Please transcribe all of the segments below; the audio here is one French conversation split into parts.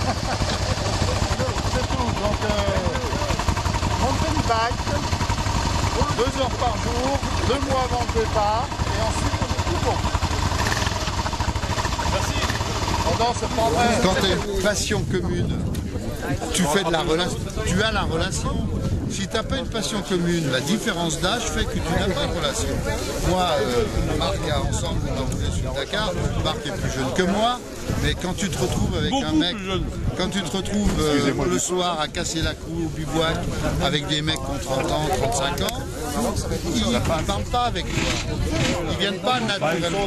C'est tout. Donc, montée du bac, 2 heures par jour, 2 mois avant le départ, et ensuite on est tout bon. Merci. Oh non, c'est pas vrai. Quand tu as une passion commune, tu fais de la relation, tu as la relation. Si tu n'as pas une passion commune, la différence d'âge fait que tu n'as pas de relation. Moi, Marc, ensemble, on a roulé sur le Dakar. Marc est plus jeune que moi, mais quand tu te retrouves avec un mec, quand tu te retrouves le soir à casser la cour au bivouac avec des mecs qui ont 30 ans, 35 ans, ils ne parlent pas avec toi. Ils viennent pas naturellement.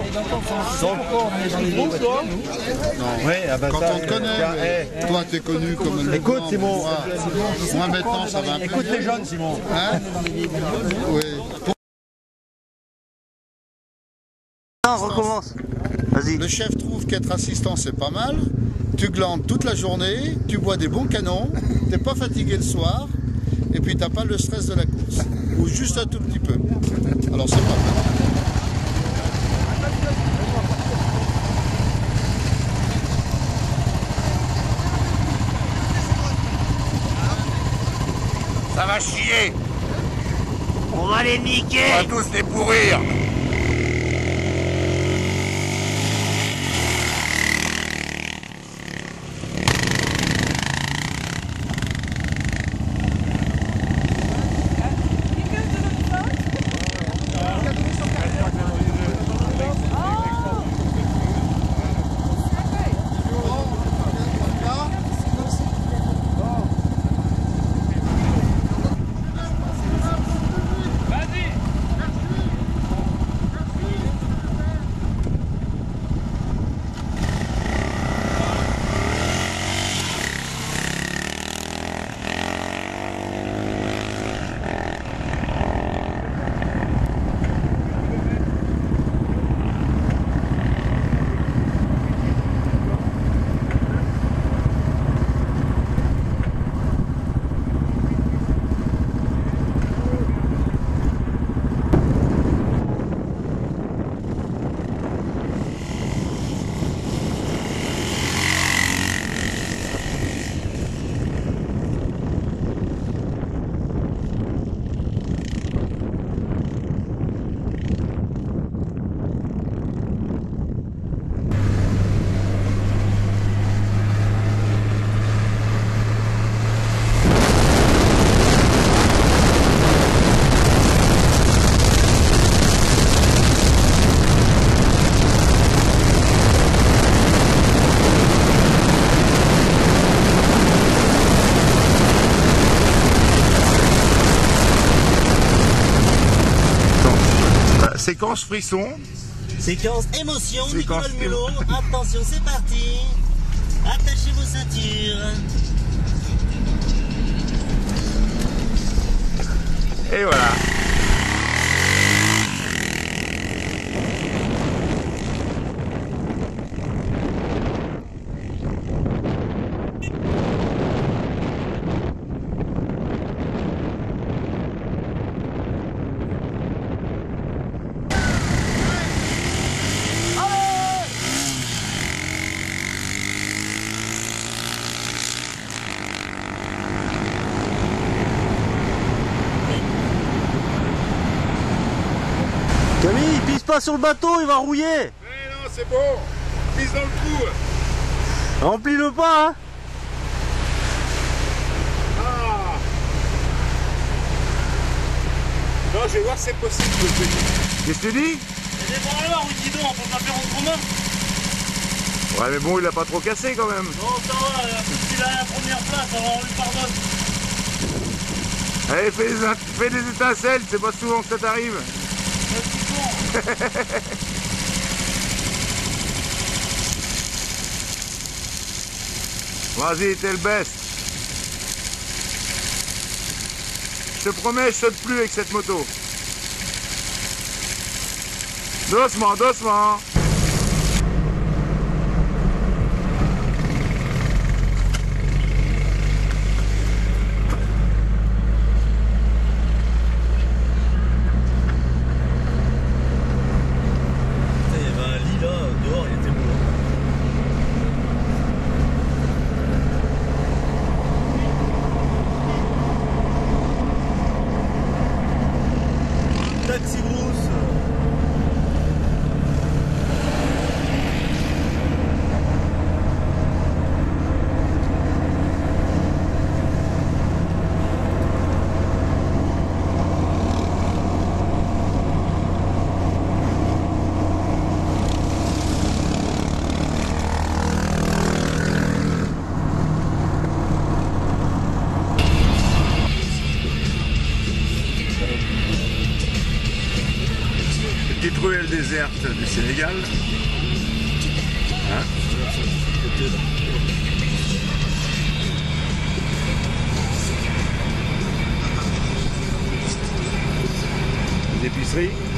Quand on te connaît, toi tu es connu comme le écoute Simon, moi maintenant ça va un peu. Écoute les jeunes Simon. Hein? Oui. Non, recommence. Vas-y. Le chef trouve qu'être assistant c'est pas mal. Tu glandes toute la journée, tu bois des bons canons, t'es pas fatigué le soir, et puis t'as pas le stress de la course. Ou juste un tout petit peu. Alors c'est pas mal. Ça va chier. On va les niquer. On va tous les pourrir. Séquence frisson. Séquence émotion, Séquence Nicolas le Mulot. Attention, c'est parti. Attachez vos ceintures. Et voilà. Camille, il pisse pas sur le bateau, il va rouiller. Mais non, c'est bon. Pisse dans le trou. Remplis-le pas, hein. Ah. Non, je vais voir si c'est possible. Qu'est-ce que tu dis? C'est bon alors, oui, dis donc, on peut pas faire autrement. Ouais, mais bon, il a pas trop cassé quand même. Non, ça va, il a la première place, alors on lui pardonne. Allez, fais des étincelles, c'est pas souvent que ça t'arrive. Vas-y, t'es le best. Je te promets, je saute plus avec cette moto. Doucement, doucement. déserte du Sénégal. Hein? Une épicerie.